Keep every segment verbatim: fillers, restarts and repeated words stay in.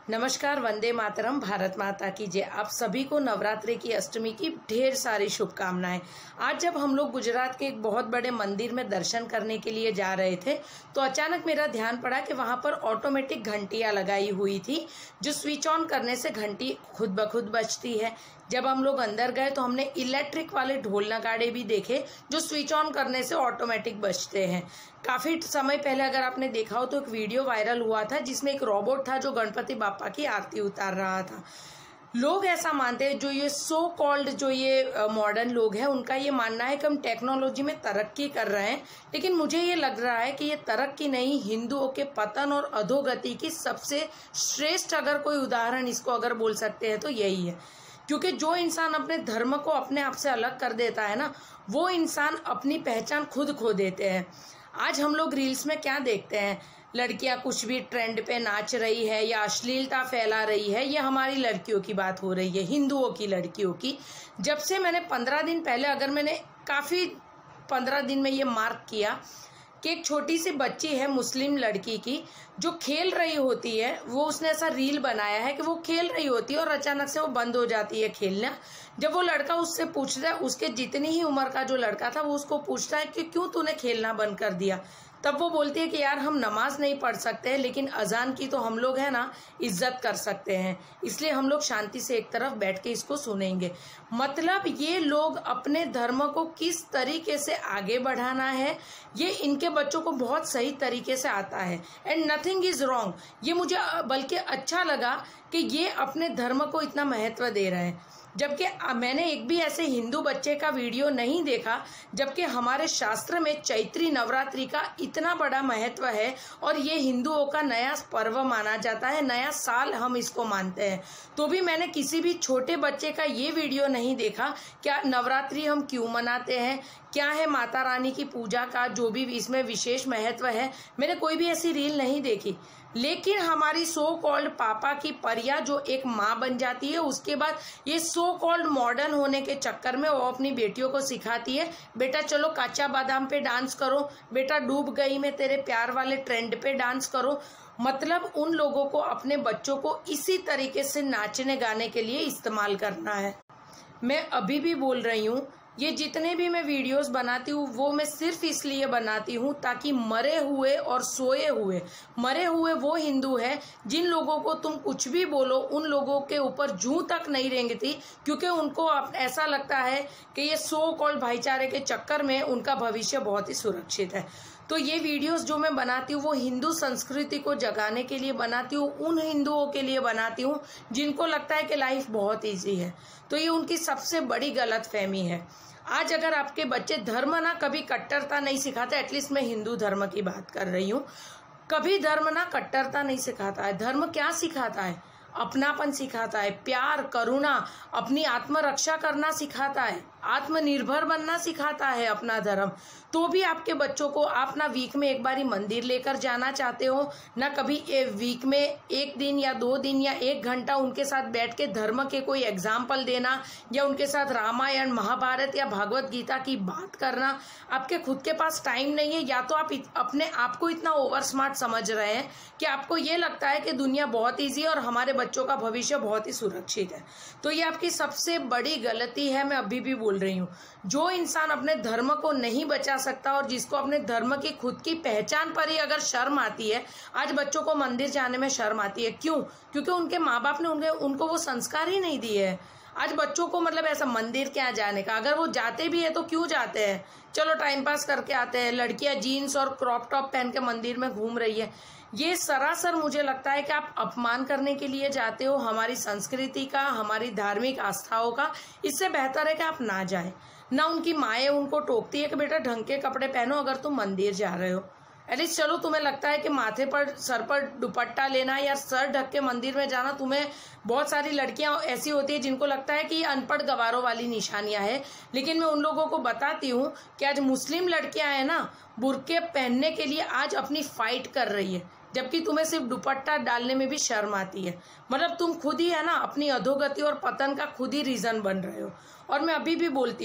नमस्कार, वंदे मातरम, भारत माता की जय। आप सभी को नवरात्रि की अष्टमी की ढेर सारी शुभकामनाएं। आज जब हम लोग गुजरात के एक बहुत बड़े मंदिर में दर्शन करने के लिए जा रहे थे तो अचानक मेरा ध्यान पड़ा कि वहां पर ऑटोमेटिक घंटियां लगाई हुई थी, जो स्विच ऑन करने से घंटी खुद ब खुद बजती है। जब हम लोग अंदर गए तो हमने इलेक्ट्रिक वाले ढोल नगाड़े भी देखे जो स्विच ऑन करने से ऑटोमेटिक बजते हैं। काफी समय पहले अगर आपने देखा हो तो एक वीडियो वायरल हुआ था जिसमें एक रोबोट था जो गणपति बापा की आरती उतार रहा था। लोग ऐसा मानते हैं, जो ये सो कॉल्ड जो ये मॉडर्न लोग हैं, उनका ये मानना है कि हम टेक्नोलॉजी में तरक्की कर रहे हैं, लेकिन मुझे ये लग रहा है कि ये तरक्की नहीं, हिंदुओं के पतन और अधोगति की सबसे श्रेष्ठ अगर कोई उदाहरण इसको अगर बोल सकते हैं तो यही है। क्योंकि जो इंसान अपने धर्म को अपने आप से अलग कर देता है ना, वो इंसान अपनी पहचान खुद खो देते हैं। आज हम लोग रील्स में क्या देखते हैं, लड़कियां कुछ भी ट्रेंड पे नाच रही है या अश्लीलता फैला रही है। ये हमारी लड़कियों की बात हो रही है, हिंदुओं की लड़कियों की। जब से मैंने पंद्रह दिन पहले अगर मैंने काफी पंद्रह दिन में ये मार्क किया कि एक छोटी सी बच्ची है मुस्लिम लड़की की जो खेल रही होती है, वो उसने ऐसा रील बनाया है कि वो खेल रही होती है और अचानक से वो बंद हो जाती है खेलना। जब वो लड़का उससे पूछता है, उसके जितनी ही उम्र का जो लड़का था वो उसको पूछता है कि क्यों तूने खेलना बंद कर दिया, तब वो बोलती है कि यार हम नमाज नहीं पढ़ सकते हैं, लेकिन अजान की तो हम लोग है ना इज्जत कर सकते हैं, इसलिए हम लोग शांति से एक तरफ बैठ के इसको सुनेंगे। मतलब ये लोग अपने धर्म को किस तरीके से आगे बढ़ाना है, ये इनके बच्चों को बहुत सही तरीके से आता है। एंड नथिंग इज रॉन्ग, ये मुझे बल्कि अच्छा लगा कि ये अपने धर्म को इतना महत्व दे रहे हैं। जबकि मैंने एक भी ऐसे हिंदू बच्चे का वीडियो नहीं देखा, जबकि हमारे शास्त्र में चैत्री नवरात्रि का इतना बड़ा महत्व है और ये हिंदुओं का नया पर्व माना जाता है, नया साल हम इसको मानते हैं। तो भी मैंने किसी भी छोटे बच्चे का ये वीडियो नहीं देखा क्या नवरात्रि हम क्यों मनाते हैं, क्या है माता रानी की पूजा का जो भी इसमें विशेष महत्व है। मैंने कोई भी ऐसी रील नहीं देखी। लेकिन हमारी सो कॉल्ड पापा की परिया जो एक माँ बन जाती है, उसके बाद ये सो कॉल्ड मॉडर्न होने के चक्कर में वो अपनी बेटियों को सिखाती है, बेटा चलो काचा बादाम पे डांस करो, बेटा डूब गई मैं तेरे प्यार वाले ट्रेंड पे डांस करो। मतलब उन लोगों को अपने बच्चों को इसी तरीके से नाचने गाने के लिए इस्तेमाल करना है। मैं अभी भी बोल रही हूँ, ये जितने भी मैं वीडियोस बनाती हूँ वो मैं सिर्फ इसलिए बनाती हूँ ताकि मरे हुए और सोए हुए, मरे हुए वो हिंदू है जिन लोगों को तुम कुछ भी बोलो उन लोगों के ऊपर जूं तक नहीं रेंगती, क्योंकि उनको ऐसा लगता है कि ये सो कॉल्ड भाईचारे के चक्कर में उनका भविष्य बहुत ही सुरक्षित है। तो ये वीडियोस जो मैं बनाती हूँ वो हिंदू संस्कृति को जगाने के लिए बनाती हूँ, उन हिंदुओं के लिए बनाती हूँ जिनको लगता है कि लाइफ बहुत इजी है। तो ये उनकी सबसे बड़ी गलतफहमी है। आज अगर आपके बच्चे धर्म ना कभी कट्टरता नहीं सिखाते, एटलीस्ट मैं हिंदू धर्म की बात कर रही हूँ, कभी धर्म ना कट्टरता नहीं सिखाता है। धर्म क्या सिखाता है? अपनापन सिखाता है, प्यार, करुणा, अपनी आत्मरक्षा करना सिखाता है, आत्मनिर्भर बनना सिखाता है अपना धर्म। तो भी आपके बच्चों को आप ना वीक में एक बारी मंदिर लेकर जाना चाहते हो, ना कभी वीक में एक दिन या दो दिन या एक घंटा उनके साथ बैठ के धर्म के कोई एग्जाम्पल देना या उनके साथ रामायण, महाभारत या भागवत गीता की बात करना। आपके खुद के पास टाइम नहीं है, या तो आप अपने आप को इतना ओवर स्मार्ट समझ रहे हैं कि आपको ये लगता है कि दुनिया बहुत ईजी है और हमारे बच्चों का भविष्य बहुत ही सुरक्षित है। तो ये आपकी सबसे बड़ी गलती है। मैं अभी भी बोल रही हूँ, जो इंसान अपने धर्म को नहीं बचा सकता और जिसको अपने धर्म की खुद की पहचान पर ही अगर शर्म आती है, आज बच्चों को मंदिर जाने में शर्म आती है। क्यों? क्योंकि उनके माँ बाप ने उनके उनको वो संस्कार ही नहीं दिए है। आज बच्चों को मतलब ऐसा मंदिर क्या जाने का, अगर वो जाते भी है तो क्यों जाते हैं, चलो टाइम पास करके आते हैं। लड़कियां जीन्स और क्रॉप टॉप पहन के मंदिर में घूम रही है, ये सरासर मुझे लगता है कि आप अपमान करने के लिए जाते हो हमारी संस्कृति का, हमारी धार्मिक आस्थाओं का। इससे बेहतर है कि आप ना जाए। ना उनकी माएँ उनको टोकती है कि बेटा ढंग के कपड़े पहनो अगर तुम मंदिर जा रहे हो। एटलीस्ट चलो तुम्हें लगता है कि माथे पर, सर पर दुपट्टा लेना या सर ढक के मंदिर में जाना, तुम्हें बहुत सारी लड़कियां ऐसी होती है जिनको लगता है कि ये अनपढ़ गवारों वाली निशानियां है। लेकिन मैं उन लोगों को बताती हूँ कि आज मुस्लिम लड़कियां हैं ना, बुर्के पहनने के लिए आज अपनी फाइट कर रही है, जबकि तुम्हें सिर्फ दुपट्टा डालने में भी शर्म आती है। मतलब तुम खुद ही है ना अपनी अधोगति और पतन का खुद ही रीजन बन रहे हो। और मैं अभी भी बोलती हूँ,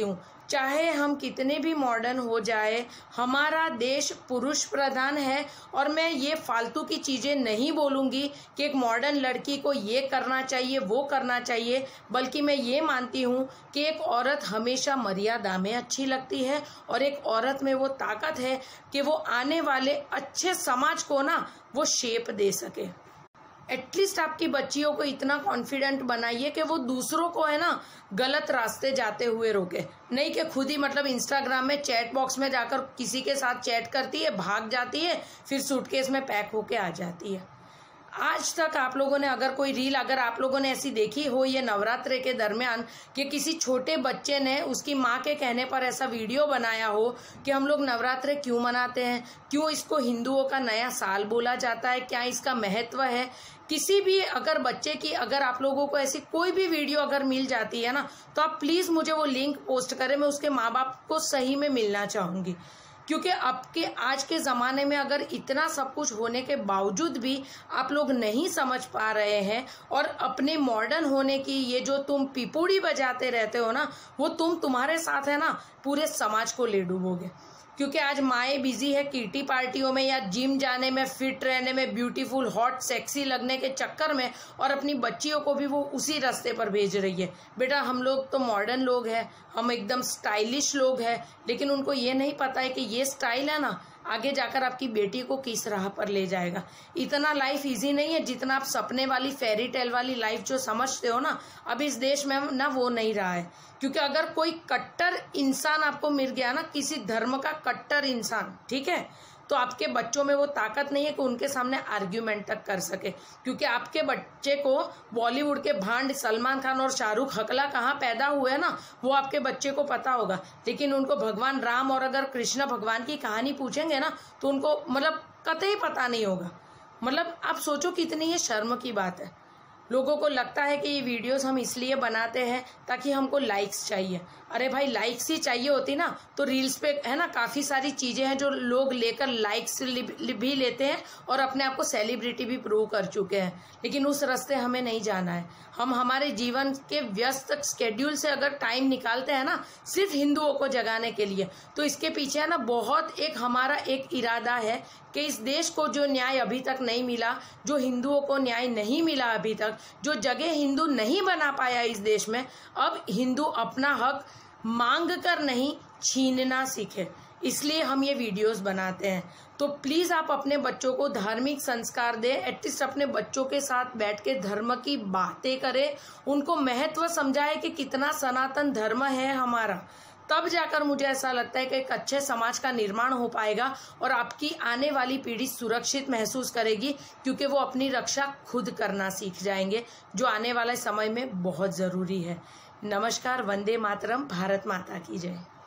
चाहे हम कितने भी मॉडर्न हो जाए, हमारा देश पुरुष प्रधान है। और मैं ये फालतू की चीज़ें नहीं बोलूँगी कि एक मॉडर्न लड़की को ये करना चाहिए वो करना चाहिए, बल्कि मैं ये मानती हूँ कि एक औरत हमेशा मर्यादा में अच्छी लगती है और एक औरत में वो ताकत है कि वो आने वाले अच्छे समाज को ना वो शेप दे सके। एटलीस्ट आपकी बच्चियों को इतना कॉन्फिडेंट बनाइए कि वो दूसरों को है ना गलत रास्ते जाते हुए रोके, नहीं कि खुद ही मतलब इंस्टाग्राम में चैट बॉक्स में जाकर किसी के साथ चैट करती है, भाग जाती है, फिर सूटकेस में पैक होके आ जाती है। आज तक आप लोगों ने अगर कोई रील अगर आप लोगों ने ऐसी देखी हो ये नवरात्रे के दरमियान कि किसी छोटे बच्चे ने उसकी माँ के कहने पर ऐसा वीडियो बनाया हो कि हम लोग नवरात्रे क्यों मनाते हैं, क्यों इसको हिंदुओं का नया साल बोला जाता है, क्या इसका महत्व है, किसी भी अगर बच्चे की अगर आप लोगों को ऐसी कोई भी वीडियो अगर मिल जाती है ना, तो आप प्लीज़ मुझे वो लिंक पोस्ट करें। मैं उसके माँ बाप को सही में मिलना चाहूँगी, क्योंकि अब के आज के ज़माने में अगर इतना सब कुछ होने के बावजूद भी आप लोग नहीं समझ पा रहे हैं और अपने मॉडर्न होने की ये जो तुम पिपूड़ी बजाते रहते हो ना, वो तुम तुम्हारे साथ है ना पूरे समाज को ले डूबोगे। क्योंकि आज माएँ बिजी है किटी पार्टियों में या जिम जाने में, फिट रहने में, ब्यूटीफुल हॉट सेक्सी लगने के चक्कर में, और अपनी बच्चियों को भी वो उसी रास्ते पर भेज रही है। बेटा हम लोग तो मॉडर्न लोग हैं, हम एकदम स्टाइलिश लोग हैं, लेकिन उनको ये नहीं पता है कि ये स्टाइल है ना आगे जाकर आपकी बेटी को किस राह पर ले जाएगा। इतना लाइफ इजी नहीं है जितना आप सपने वाली फेरी टेल वाली लाइफ जो समझते हो ना, अब इस देश में ना वो नहीं रहा है। क्योंकि अगर कोई कट्टर इंसान आपको मिल गया ना, किसी धर्म का कट्टर इंसान, ठीक है, तो आपके बच्चों में वो ताकत नहीं है कि उनके सामने आर्ग्यूमेंट तक कर सके। क्योंकि आपके बच्चे को बॉलीवुड के भांड सलमान खान और शाहरुख हकला कहाँ पैदा हुए ना, वो आपके बच्चे को पता होगा। लेकिन उनको भगवान राम और अगर कृष्ण भगवान की कहानी पूछेंगे ना, तो उनको मतलब कतई पता नहीं होगा। मतलब आप सोचो कितनी ये शर्म की बात है। लोगों को लगता है कि ये वीडियोस हम इसलिए बनाते हैं ताकि हमको लाइक्स चाहिए। अरे भाई लाइक्स ही चाहिए होती ना तो रील्स पे है ना काफ़ी सारी चीज़ें हैं जो लोग लेकर लाइक्स भी लेते हैं और अपने आप को सेलिब्रिटी भी प्रूव कर चुके हैं। लेकिन उस रास्ते हमें नहीं जाना है। हम हमारे जीवन के व्यस्त स्केड्यूल से अगर टाइम निकालते हैं ना सिर्फ हिंदुओं को जगाने के लिए, तो इसके पीछे है ना बहुत एक हमारा एक इरादा है कि इस देश को जो न्याय अभी तक नहीं मिला, जो हिंदुओं को न्याय नहीं मिला अभी तक, जो जगह हिंदू नहीं बना पाया इस देश में, अब हिंदू अपना हक मांग कर नहीं छीनना सीखे। इसलिए हम ये वीडियोस बनाते हैं। तो प्लीज़ आप अपने बच्चों को धार्मिक संस्कार दें, एटलीस्ट अपने बच्चों के साथ बैठ के धर्म की बातें करें, उनको महत्व समझाएं कि कितना सनातन धर्म है हमारा। तब जाकर मुझे ऐसा लगता है कि एक अच्छे समाज का निर्माण हो पाएगा और आपकी आने वाली पीढ़ी सुरक्षित महसूस करेगी, क्योंकि वो अपनी रक्षा खुद करना सीख जाएंगे, जो आने वाले समय में बहुत ज़रूरी है। नमस्कार, वंदे मातरम, भारत माता की जय।